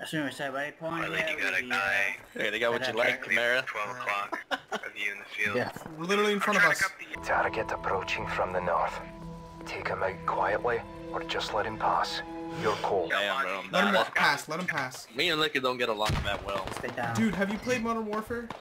As soon as I waypoint, Like you got a guy. Hey, they got what you like, Camara. 12 o'clock of you in the field. Yeah. We're literally in front of us. Target approaching from the north. Take him out quietly, or just let him pass. Your call. Damn, bro. Let him walk past. Let him pass. Me and Liquid don't get along that well. stay down. Dude, have you played Modern Warfare?